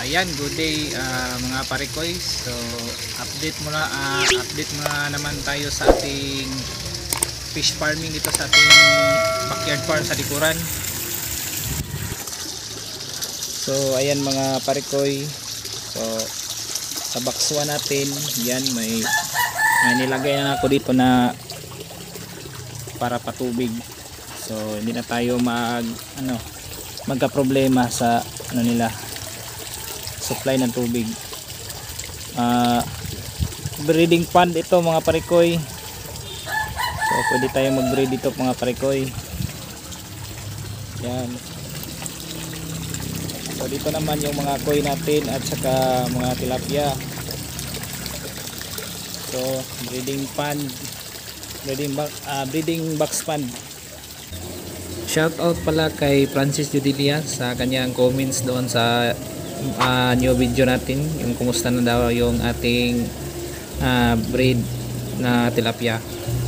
Yan, good day mga parikoy. So update muna naman tayo sa ating fish farming dito sa ating backyard farm sa likuran. So ayan mga parikoy. So sa box 1 natin, yan may nilagay na ako dito na para patubig. So hindi na tayo magka-problema sa nila supply ng tubig. Breeding pond ito mga parikoy. So pwede tayo mag-breed dito mga parikoy. Yan. So dito naman yung mga koi natin at saka mga tilapia. So breeding pond, breeding box pond. Shout out pala kay Francis Judilia sa kanyang comments doon sa new video natin, yung kumusta na daw yung ating breed na tilapia.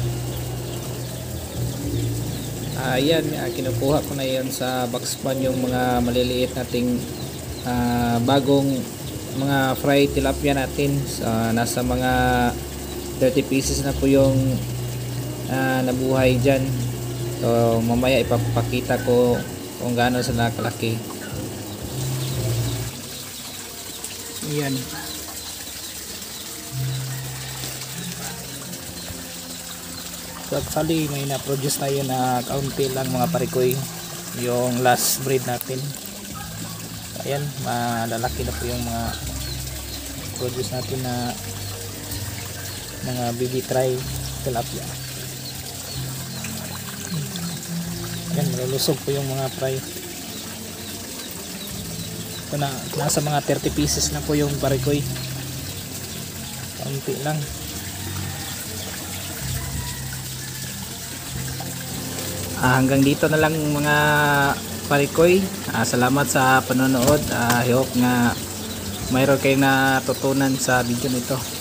Ayan, kinukuha ko na yan sa box pan yung mga maliliit nating bagong mga fry tilapia natin. Nasa mga 30 pieces na po yung nabuhay dyan. So mamaya ipapakita ko kung gaano sila kalaki. Ayan. So actually may na-produce tayo na kaunti lang mga parikoy, yung last breed natin. Ayan, malalaki na po yung mga produce natin na mga baby try tilapia. Ayan, malulusog po yung mga fry. Ito na, nasa mga 30 pieces na po yung parikoy. Kaunti lang. Hanggang dito na lang mga parikoy. Salamat sa panonood. I hope nga mayroon kayong natutunan sa video nito.